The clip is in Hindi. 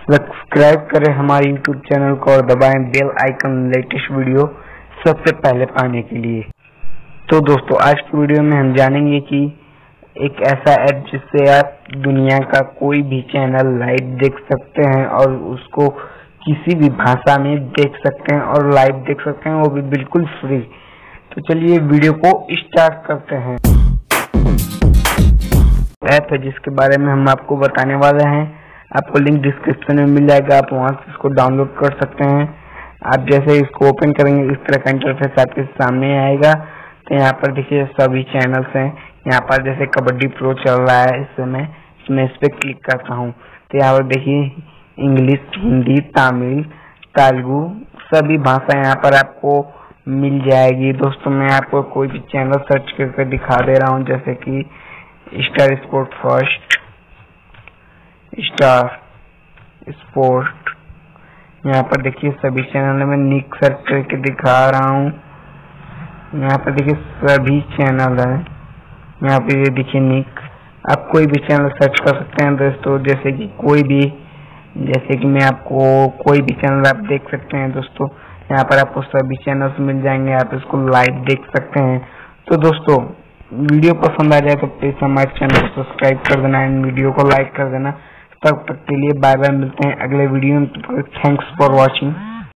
सब्सक्राइब करें हमारे YouTube चैनल को और दबाएं बेल आइकन लेटेस्ट वीडियो सबसे पहले पाने के लिए। तो दोस्तों आज की वीडियो में हम जानेंगे कि एक ऐसा ऐप जिससे आप दुनिया का कोई भी चैनल लाइव देख सकते हैं और उसको किसी भी भाषा में देख सकते हैं और लाइव देख सकते हैं, वो भी बिल्कुल फ्री। तो चलिए वीडियो को स्टार्ट करते हैं। ऐप है जिसके बारे में हम आपको बताने वाले हैं। आपको लिंक डिस्क्रिप्शन में मिल जाएगा, आप वहां से इसको डाउनलोड कर सकते हैं। आप जैसे इसको ओपन करेंगे इस तरह का इंटरफेस आपके सामने आएगा। तो यहाँ पर देखिए सभी चैनल्स हैं। यहाँ पर जैसे कबड्डी प्रो चल रहा है इस समय, मैं इस पर क्लिक करता हूँ तो यहाँ पर देखिए इंग्लिश, हिंदी, तमिल, तेलुगु सभी भाषा यहाँ पर आपको मिल जाएगी। दोस्तों मैं आपको कोई भी चैनल सर्च करके दिखा दे रहा हूँ, जैसे कि star sport first, star sport. यहाँ पर देखिए सभी चैनल में निक सर्च करके दिखा रहा हूँ। यहाँ पर देखिए सभी चैनल है। यहाँ पे ये देखिए निक, आप कोई भी चैनल सर्च कर सकते हैं दोस्तों। जैसे कि मैं आपको कोई भी चैनल आप देख सकते हैं दोस्तों। यहाँ पर आपको सभी चैनल्स मिल जाएंगे, आप इसको लाइव देख सकते हैं। तो दोस्तों वीडियो पसंद आ जाए तो प्लीज हमारे चैनल को सब्सक्राइब कर देना एंड वीडियो को लाइक कर देना। तब तक के लिए बाय बाय, मिलते हैं अगले वीडियो में। Thanks for watching.